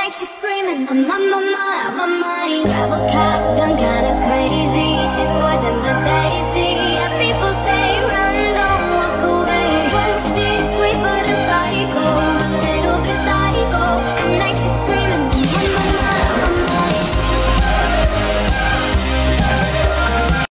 night she's screaming, I'm on my mind, I'm on my mind. Grab a cop gun, kinda crazy.